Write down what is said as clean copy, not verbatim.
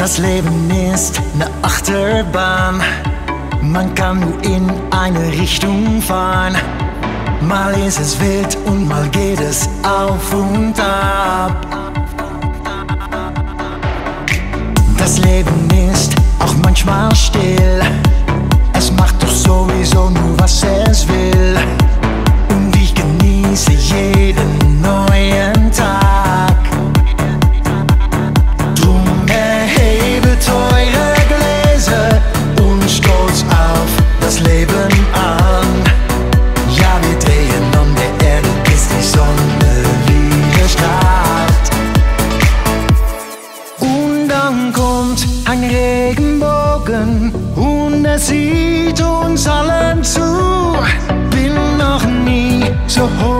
Das Leben ist eine Achterbahn, man kann nur in eine Richtung fahren. Mal ist es wild und mal geht es auf und ab. Das Leben ist auch manchmal still, es macht doch sowieso nur was es will. Und ich genieße jeden neuen Tag. Drum erhebet eure Gläser und stolz auf das Leben an. Ja, wir drehen um der Erde, bis die Sonne wieder strahlt. Und dann kommt ein Regenbogen und er sieht uns allen zu. Bin noch nie so hoch